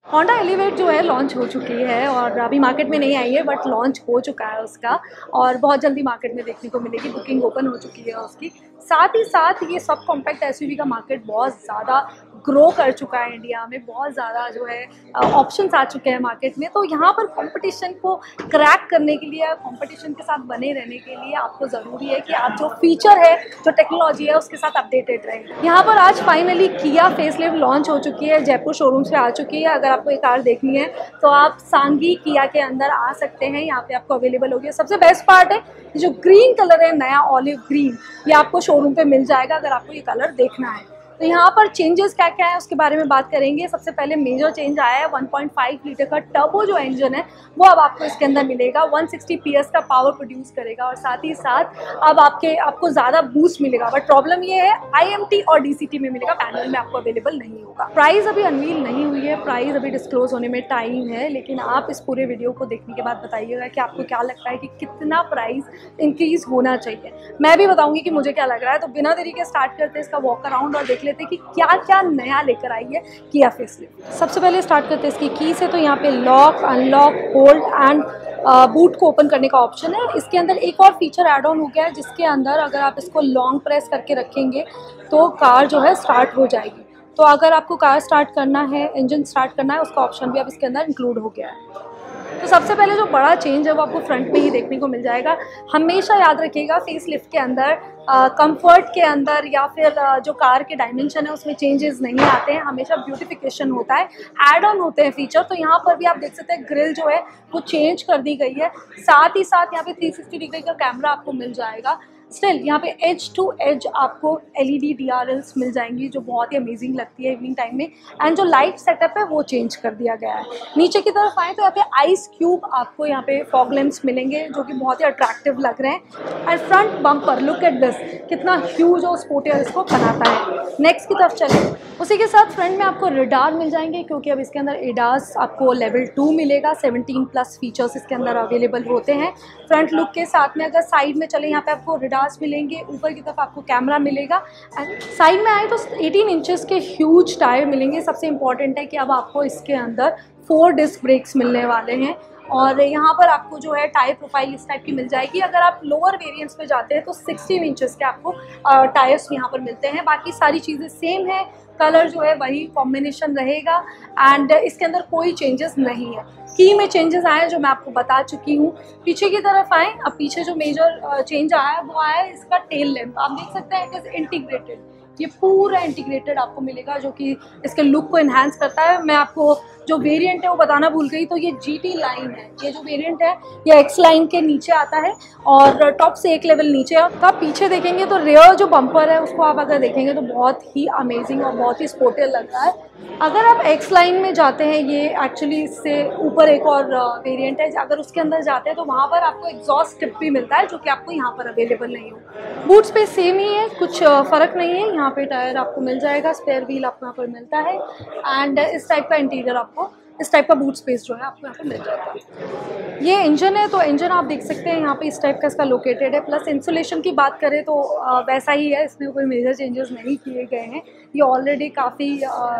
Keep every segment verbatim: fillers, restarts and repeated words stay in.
Honda elevate जो है launch हो चुकी है और अभी मार्केट में नहीं आई है, बट लॉन्च हो चुका है उसका और बहुत जल्दी मार्केट में देखने को मिलेगी। बुकिंग ओपन हो चुकी है उसकी। साथ ही साथ ये सब कॉम्पैक्ट एसयूवी का मार्केट बहुत ज़्यादा ग्रो कर चुका है इंडिया में, बहुत ज़्यादा जो है ऑप्शंस आ चुके हैं मार्केट में। तो यहाँ पर कंपटीशन को क्रैक करने के लिए, कंपटीशन के साथ बने रहने के लिए आपको ज़रूरी है कि आप जो फीचर है, जो टेक्नोलॉजी है, उसके साथ अपडेटेड रहें। यहाँ पर आज फाइनली किया फेसलिफ्ट लॉन्च हो चुकी है, जयपुर शोरूम से आ चुकी है। अगर आपको ये कार देखनी है तो आप सांगी किया के अंदर आ सकते हैं, यहाँ पे आपको अवेलेबल होगी। सबसे बेस्ट पार्ट है जो ग्रीन कलर है, नया ऑलिव ग्रीन, ये आपको शोरूम पे मिल जाएगा अगर आपको ये कलर देखना है। तो यहाँ पर चेंजेस क्या क्या है उसके बारे में बात करेंगे। सबसे पहले मेजर चेंज आया है, वन पॉइंट फाइव लीटर का टर्बो जो इंजन है वो अब आपको इसके अंदर मिलेगा। वन सिक्सटी पीएस का पावर प्रोड्यूस करेगा और साथ ही साथ अब आपके आपको ज़्यादा बूस्ट मिलेगा। बट प्रॉब्लम ये है आईएमटी और डीसीटी में मिलेगा, पैनल में आपको अवेलेबल नहीं होगा। प्राइस अभी अनवील नहीं हुई है, प्राइस अभी डिस्क्लोज होने में टाइम है, लेकिन आप इस पूरे वीडियो को देखने के बाद बताइएगा कि आपको क्या लगता है कि कितना प्राइस इंक्रीज होना चाहिए। मैं भी बताऊंगी कि मुझे क्या लग रहा है। तो बिना देरी के स्टार्ट करते हैं इसका वॉक अराउंड और देख लेते हैं कि क्या क्या नया लेकर आई है किया फेसलिफ्ट। सबसे पहले स्टार्ट करते हैं इसकी की से। तो यहाँ पे lock, unlock, hold and boot को ओपन करने का ऑप्शन है। इसके अंदर एक और फीचर ऐड ऑन हो गया है, जिसके अंदर अगर आप इसको लॉन्ग प्रेस करके रखेंगे तो कार जो है स्टार्ट हो जाएगी। तो अगर आपको कार स्टार्ट करना है, इंजन स्टार्ट करना है, उसका ऑप्शन भी अब इसके अंदर इंक्लूड हो गया है। तो सबसे पहले जो बड़ा चेंज है वो आपको फ्रंट में ही देखने को मिल जाएगा। हमेशा याद रखिएगा फेसलिफ्ट के अंदर कंफर्ट के अंदर या फिर आ, जो कार के डायमेंशन है उसमें चेंजेस नहीं आते हैं, हमेशा ब्यूटिफिकेशन होता है, ऐड ऑन होते हैं फीचर। तो यहाँ पर भी आप देख सकते हैं ग्रिल जो है वो चेंज कर दी गई है। साथ ही साथ यहाँ पे थ्री सिक्सटी डिग्री का कैमरा आपको मिल जाएगा। स्टिल यहाँ पे एज टू एज आपको एलईडी डीआरएल्स मिल जाएंगी जो बहुत ही अमेजिंग लगती है इवनिंग टाइम में। एंड जो लाइट सेटअप है वो चेंज कर दिया गया है। नीचे की तरफ आए तो यहाँ पे आइस क्यूब आपको यहाँ पे फॉग लैंप्स मिलेंगे जो कि बहुत ही अट्रैक्टिव लग रहे हैं। And front bumper, look at this, कितना ह्यूज और स्पोर्टियर इसको बनाता है। नेक्स्ट की तरफ चले, उसी के साथ फ्रंट में आपको रेडार मिल जाएंगे क्योंकि अब इसके अंदर एडास आपको लेवल टू मिलेगा। सेवनटीन प्लस फीचर्स इसके अंदर अवेलेबल होते हैं। फ्रंट लुक के साथ में अगर साइड में चले यहाँ पे आपको रेडार्स मिलेंगे, ऊपर की तरफ आपको कैमरा मिलेगा। एंड साइड में आए तो एटीन इंचेस के ह्यूज टायर मिलेंगे। सबसे इंपॉर्टेंट है कि अब आपको इसके अंदर फोर डिस्क ब्रेक्स मिलने वाले हैं और यहाँ पर आपको जो है टायर प्रोफाइल इस टाइप की मिल जाएगी। अगर आप लोअर वेरिएंट्स पे जाते हैं तो सिक्सटीन इंचेस के आपको टायर्स यहाँ पर मिलते हैं। बाकी सारी चीज़ें सेम है, कलर जो है वही कॉम्बिनेशन रहेगा एंड इसके अंदर कोई चेंजेस नहीं है। की में चेंजेस आए जो मैं आपको बता चुकी हूँ। पीछे की तरफ आए, अब पीछे जो मेजर चेंज आया है वो आया है इसका टेल लैंप। आप देख सकते हैं इट इज़ इंटीग्रेटेड, ये पूरा इंटीग्रेटेड आपको मिलेगा जो कि इसके लुक को इन्हांस करता है। मैं आपको जो वेरिएंट है वो बताना भूल गई, तो ये जीटी लाइन है। ये जो वेरिएंट है ये एक्स लाइन के नीचे आता है और टॉप से एक लेवल नीचे है। तो आप पीछे देखेंगे तो रेयर जो बम्पर है उसको आप अगर देखेंगे तो बहुत ही अमेजिंग और बहुत ही स्पोर्टिव लगता है। अगर आप एक्स लाइन में जाते हैं, ये एक्चुअली इससे ऊपर एक और वेरिएंट है, अगर उसके अंदर जाते हैं तो वहाँ पर आपको एग्जॉस्ट टिप भी मिलता है जो कि आपको यहाँ पर अवेलेबल नहीं हो। बूट स्पेस सेम ही है, कुछ फ़र्क नहीं है। यहाँ पे टायर आपको मिल जाएगा, स्पेयर व्हील आपको यहाँ पर मिलता है एंड इस टाइप का इंटीरियर, आपको इस टाइप का बूट स्पेस जो है आपको यहाँ पर मिल जाएगा। ये इंजन है तो इंजन आप देख सकते हैं यहाँ पे इस टाइप का इसका लोकेटेड है। प्लस इंसुलेशन की बात करें तो आ, वैसा ही है, इसमें कोई मेजर चेंजेस नहीं किए गए हैं। ये ऑलरेडी काफ़ी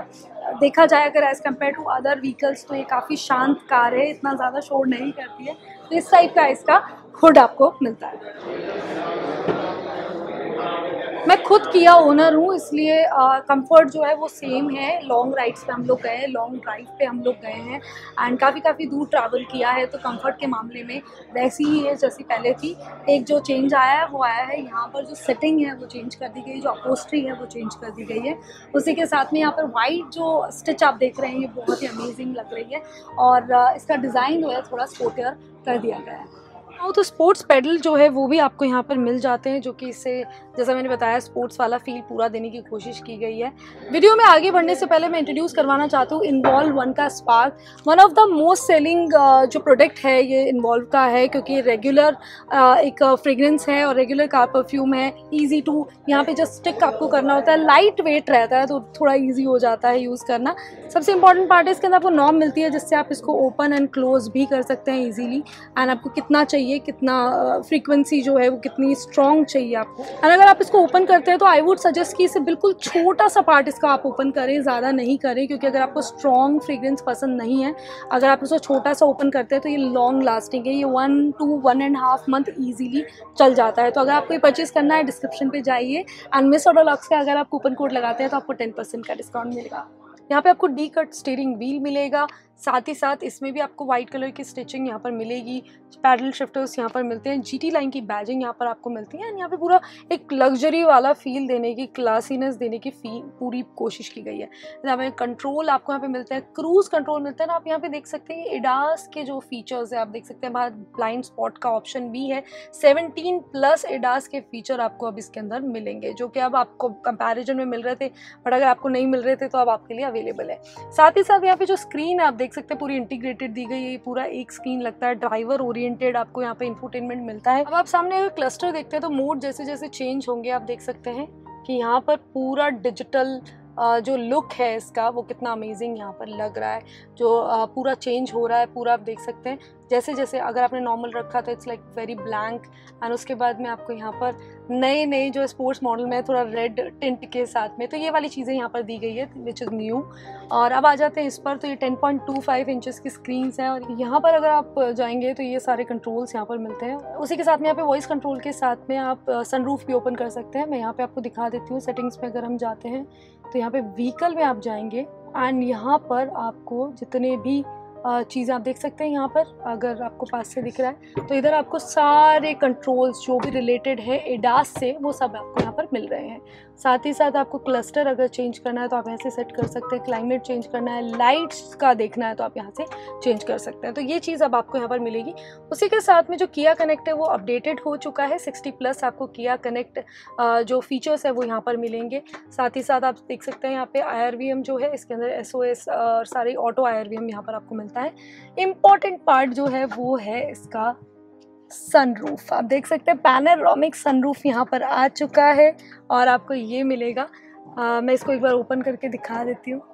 देखा जाए अगर as compare to other vehicles तो ये काफ़ी शांत कार है, इतना ज़्यादा शोर नहीं करती है। तो इस टाइप का इसका हुड आपको मिलता है। मैं खुद किया ओनर हूँ इसलिए कंफर्ट जो है वो सेम है। लॉन्ग राइड्स पे हम लोग गए हैं, लॉन्ग ड्राइव पे हम लोग गए हैं एंड काफ़ी काफ़ी दूर ट्रैवल किया है, तो कंफर्ट के मामले में वैसी ही है जैसी पहले थी। एक जो चेंज आया है वो आया है यहाँ पर जो सेटिंग है वो चेंज कर दी गई, जो अपोस्ट्री है वो चेंज कर दी गई है। उसी के साथ में यहाँ पर वाइट जो स्टिच आप देख रहे हैं ये बहुत ही अमेजिंग लग रही है और इसका डिज़ाइन जो है थोड़ा स्पोर्टियर कर दिया गया है। हाँ, तो स्पोर्ट्स पेडल जो है वो भी आपको यहाँ पर मिल जाते हैं जो कि इससे जैसा मैंने बताया स्पोर्ट्स वाला फील पूरा देने की कोशिश की गई है। वीडियो में आगे बढ़ने से पहले मैं इंट्रोड्यूस करवाना चाहती हूँ इन्वॉल्व वन का spark. One of the most selling जो प्रोडक्ट है ये इन्वॉल्व का है क्योंकि रेगुलर एक फ्रेग्रेंस है और रेगुलर कार परफ्यूम है। ईजी टू यहाँ पे जस्ट स्टिक आपको करना होता है, लाइट वेट रहता है तो थोड़ा ईजी हो जाता है यूज़ करना। सबसे इंपॉर्टेंट पार्ट है इसके अंदर आपको नॉब मिलती है जिससे आप इसको ओपन एंड क्लोज भी कर सकते हैं ईजीली एंड आपको कितना चाहिए चाहिए, कितना फ्रीक्वेंसी जो है वो कितनी स्ट्रॉन्ग चाहिए आपको। और अगर आप इसको ओपन करते हैं तो आई वुड सजेस्ट कि इसे बिल्कुल छोटा सा पार्ट इसका आप ओपन करें, ज़्यादा नहीं करें, क्योंकि अगर आपको स्ट्रॉन्ग फ्रेग्रेंस पसंद नहीं है, अगर आप इसको छोटा सा ओपन करते हैं तो ये लॉन्ग लास्टिंग है, ये one two one and half month easily चल जाता है। तो अगर आपको ये परचेज़ करना है, डिस्क्रिप्शन पे जाइए एंड मिस ऑर्डर लक्स का अगर आप कूपन कोड लगाते हैं तो आपको टेन परसेंट का डिस्काउंट मिलेगा। यहाँ पे आपको डी कट स्टीयरिंग व्हील मिलेगा, साथ ही साथ इसमें भी आपको वाइट कलर की स्टिचिंग यहाँ पर मिलेगी, पैडल शिफ्टर्स यहाँ पर मिलते हैं, जीटी लाइन की बैजिंग यहाँ पर आपको मिलती है। एंड यहाँ पे पूरा एक लग्जरी वाला फील देने की, क्लासीनेस देने की फील पूरी कोशिश की गई है। यहाँ पे कंट्रोल आपको यहाँ पे मिलता है, क्रूज कंट्रोल मिलता है ना, आप यहाँ पे देख सकते हैं एडास के जो फीचर्स है आप देख सकते हैं, बाहर ब्लाइंड स्पॉट का ऑप्शन भी है, सेवनटीन प्लस एडास के फीचर आपको अब इसके अंदर मिलेंगे, जो कि अब आपको कंपेरिजन में मिल रहे थे, बट अगर आपको नहीं मिल रहे थे तो अब आपके लिए अवेलेबल है। साथ ही साथ यहाँ पे जो स्क्रीन है आप देख सकते हैं पूरी इंटीग्रेटेड दी गई है, पूरा एक स्क्रीन लगता है, ड्राइवर ओरिएंटेड आपको यहाँ पे इंफोटेनमेंट मिलता है। अब आप सामने अगर क्लस्टर देखते हैं तो मोड जैसे जैसे चेंज होंगे आप देख सकते हैं कि यहाँ पर पूरा डिजिटल जो लुक है इसका वो कितना अमेजिंग यहाँ पर लग रहा है, जो पूरा चेंज हो रहा है पूरा आप देख सकते हैं। जैसे जैसे अगर आपने नॉर्मल रखा तो it's like very blank, and उसके बाद में आपको यहाँ पर नए नए जो स्पोर्ट्स मॉडल में थोड़ा रेड टिंट के साथ में, तो ये वाली चीज़ें यहाँ पर दी गई है विच इज़ न्यू। और अब आ जाते हैं इस पर, तो ये ten point two five inches की स्क्रीन्स हैं, और यहाँ पर अगर आप जाएंगे तो ये सारे कंट्रोल्स यहाँ पर मिलते हैं। उसी के साथ में यहाँ पे वॉइस कंट्रोल के साथ में आप सनरूफ भी ओपन कर सकते हैं। मैं यहाँ पे आपको दिखा देती हूँ, सेटिंग्स में अगर हम जाते हैं तो यहाँ पे व्हीकल में आप जाएंगे एंड यहाँ पर आपको जितने भी चीज़ें आप देख सकते हैं, यहाँ पर अगर आपको पास से दिख रहा है तो इधर आपको सारे कंट्रोल्स जो भी रिलेटेड है एडास से वो सब आपको यहाँ पर मिल रहे हैं। साथ ही साथ आपको क्लस्टर अगर चेंज करना है तो आप ऐसे सेट कर सकते हैं, क्लाइमेट चेंज करना है, लाइट्स का देखना है तो आप यहाँ से चेंज कर सकते हैं। तो ये चीज़ अब आपको यहाँ पर मिलेगी। उसी के साथ में जो किया कनेक्ट है वो अपडेटेड हो चुका है, सिक्सटी प्लस आपको किया कनेक्ट जो फीचर्स है वो यहाँ पर मिलेंगे। साथ ही साथ आप देख सकते हैं यहाँ पे आई आर वी एम जो है इसके अंदर एस ओ एस और सारे auto I R V M यहाँ पर आपको मिलता है। इम्पॉर्टेंट पार्ट जो है वो है इसका सनरूफ। आप देख सकते हैं पैनोरामिक सनरूफ यहाँ पर आ चुका है और आपको ये मिलेगा। आ, मैं इसको एक बार ओपन करके दिखा देती हूँ।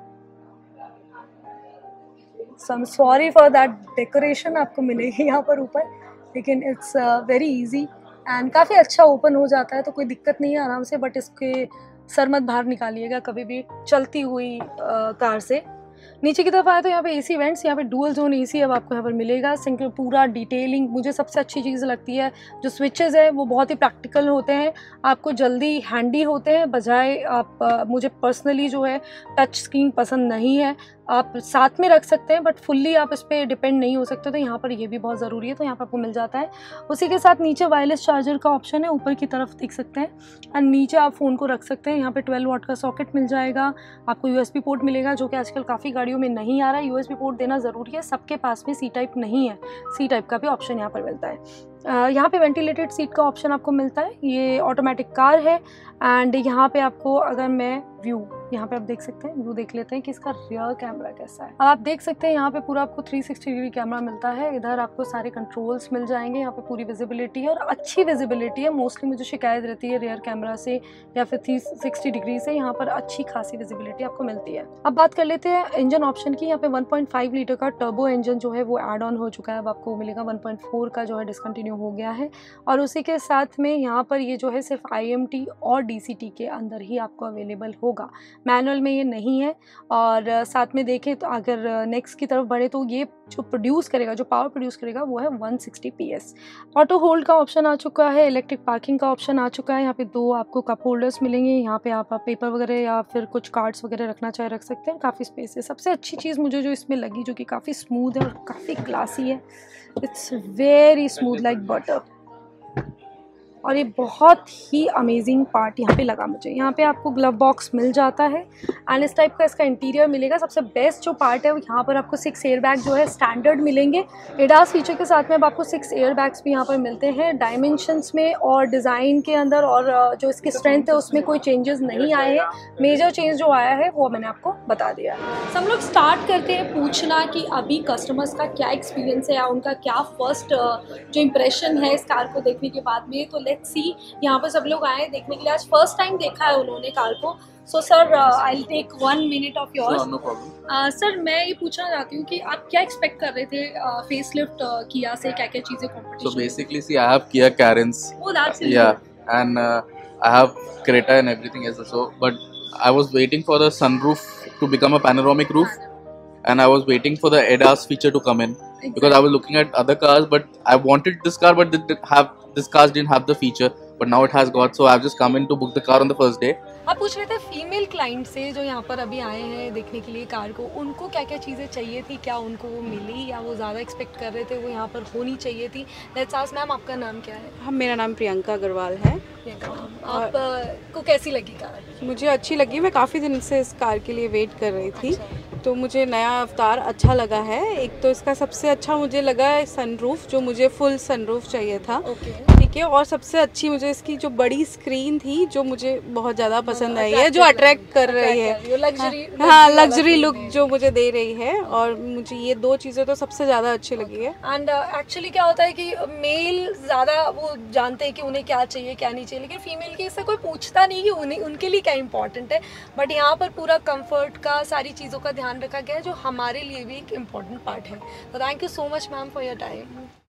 So I am sorry for that decoration आपको मिलेगी यहाँ पर ऊपर, लेकिन इट्स वेरी इजी एंड काफ़ी अच्छा ओपन हो जाता है, तो कोई दिक्कत नहीं है आराम से। बट इसके सर मत बाहर निकालिएगा कभी भी चलती हुई आ, कार से। नीचे की तरफ आए तो यहाँ पे एसी वेंट्स, यहाँ पे डुअल जोन एसी अब आपको यहाँ पर मिलेगा। सिंगल पूरा डिटेलिंग मुझे सबसे अच्छी चीज़ लगती है, जो स्विचेस है वो बहुत ही प्रैक्टिकल होते हैं, आपको जल्दी हैंडी होते हैं, बजाय आप आ, मुझे पर्सनली जो है टच स्क्रीन पसंद नहीं है। आप साथ में रख सकते हैं बट फुल्ली आप इस पर डिपेंड नहीं हो सकते, तो यहाँ पर ये भी बहुत ज़रूरी है, तो यहाँ पर आपको मिल जाता है। उसी के साथ नीचे वायरलेस चार्जर का ऑप्शन है, ऊपर की तरफ देख सकते हैं, एंड नीचे आप फ़ोन को रख सकते हैं। यहाँ पे ट्वेल्व वाट का सॉकेट मिल जाएगा, आपको यूएसबी पोर्ट मिलेगा, जो कि आजकल काफ़ी गाड़ियों में नहीं आ रहा है। यूएसबी पोर्ट देना ज़रूरी है, सबके पास में सी टाइप नहीं है, सी टाइप का भी ऑप्शन यहाँ पर मिलता है। Uh, यहाँ पे वेंटिलेटेड सीट का ऑप्शन आपको मिलता है, ये ऑटोमेटिक कार है। एंड यहाँ पे आपको अगर मैं व्यू यहाँ पे आप देख सकते हैं, व्यू देख लेते हैं कि इसका रियर कैमरा कैसा है। अब आप देख सकते हैं यहाँ पे पूरा आपको थ्री सिक्सटी डिग्री कैमरा मिलता है, इधर आपको सारे कंट्रोल्स मिल जाएंगे, यहाँ पे पूरी विजिबिलिटी है और अच्छी विजिबिलिटी है। मोस्टली मुझे शिकायत रहती है रियर कैमरा से या फिर थ्री सिक्सटी डिग्री से, यहाँ पर अच्छी खासी विजिबिलिटी आपको मिलती है। अब बात कर लेते हैं इंजन ऑप्शन की। यहाँ पे वन पॉइंट फाइव लीटर का टर्बो इंजन जो है वो एड ऑन हो चुका है, अब आपको मिलेगा वन पॉइंट फोर का जो है डिसकंटिन्यू हो गया है। और उसी के साथ में यहाँ पर ये जो है सिर्फ आई एम टी और डी सी टी के अंदर ही आपको अवेलेबल होगा, मैनुअल में ये नहीं है। और साथ में देखें तो अगर नेक्स्ट की तरफ बढ़े तो ये जो प्रोड्यूस करेगा, जो पावर प्रोड्यूस करेगा वो है one sixty P S. Auto hold का ऑप्शन आ चुका है, इलेक्ट्रिक पार्किंग का ऑप्शन आ चुका है। यहाँ पे दो आपको कप होल्डर्स मिलेंगे, यहाँ पे आप पेपर वगैरह या फिर कुछ कार्ड्स वगैरह रखना चाहे रख सकते हैं, काफ़ी स्पेस है। सबसे अच्छी चीज़ मुझे जो इसमें लगी, जो कि काफ़ी स्मूथ है और काफ़ी क्लासी है, it's very smooth like butter, और ये बहुत ही अमेजिंग पार्ट यहाँ पे लगा मुझे। यहाँ पे आपको ग्लव बॉक्स मिल जाता है एंड इस टाइप का इसका इंटीरियर मिलेगा। सबसे बेस्ट जो पार्ट है वो यहाँ पर आपको सिक्स एयर बैग जो है स्टैंडर्ड मिलेंगे। एडास फीचर के साथ में अब आपको सिक्स एयर बैग्स भी यहाँ पर मिलते हैं। डायमेंशंस में और डिज़ाइन के अंदर और जो इसकी स्ट्रेंथ है उसमें कोई चेंजेस नहीं आए हैं। मेजर चेंज जो आया है वो मैंने आपको बता दिया है। सब लोग स्टार्ट करते हैं पूछना कि अभी कस्टमर्स का क्या एक्सपीरियंस है या उनका क्या फर्स्ट जो इम्प्रेशन है इस कार को देखने के बाद में। तो लेट्स सी। यहाँ पर सब लोग आए हैं देखने के लिए, आज फर्स्ट टाइम देखा है उन्होंने कार को। So sir I will take one minute of yours. No, no problem. Sir मैं ये पूछना चाहती हूँ कि आप क्या एक्सपेक्ट कर रहे थे फेस लिफ्ट किया से, क्या क्या चीज़ें So competition? basically, see, I have Kia Carens. Oh, that's really Yeah, good. and uh, I have Creta and everything else also. But I was waiting for the sunroof to become a panoramic roof, and I was waiting for the A D A S feature to come in because I was looking at other cars, but I wanted this car, but it didn't have this cars didn't have the feature. But now it has got, so I've just come in to book the car on the first day. आप पूछ रहे थे female client से जो यहाँ पर अभी आए हैं देखने के लिए कार को, उनको क्या क्या चीज़ें चाहिए थी, क्या उनको वो मिली या वो ज़्यादा एक्सपेक्ट कर रहे थे वो यहाँ पर होनी चाहिए थी? लेट्स आस्क मैम, आपका नाम क्या है? हाँ, मेरा नाम प्रियंका अग्रवाल है। प्रियंका मैम, आप अ, को कैसी लगी कार? मुझे अच्छी लगी, मैं काफ़ी दिन से इस कार के लिए वेट कर रही थी। अच्छा। तो मुझे नया अवतार अच्छा लगा है। एक तो इसका सबसे अच्छा मुझे लगा है सनरूफ, जो मुझे फुल सनरूफ चाहिए था। ओके। ठीक है, और सबसे अच्छी मुझे इसकी जो बड़ी स्क्रीन थी जो मुझे बहुत ज़्यादा पसंद आई है, जो अट्रैक्ट कर रही है। लग्जरी, हाँ, लग्जरी लुक जो मुझे दे रही है, और मुझे ये दो चीज़ें तो सबसे ज़्यादा अच्छी लगी है। एंड एक्चुअली क्या होता है कि मेल ज़्यादा वो जानते हैं कि उन्हें क्या चाहिए क्या नहीं चाहिए, लेकिन फीमेल की इससे कोई पूछता नहीं कि उन्हें उनके लिए क्या इंपॉर्टेंट है। बट यहाँ पर पूरा कंफर्ट का, सारी चीज़ों का ध्यान रखा गया है जो हमारे लिए भी एक इम्पॉर्टेंट पार्ट है। तो thank you so much ma'am for your time.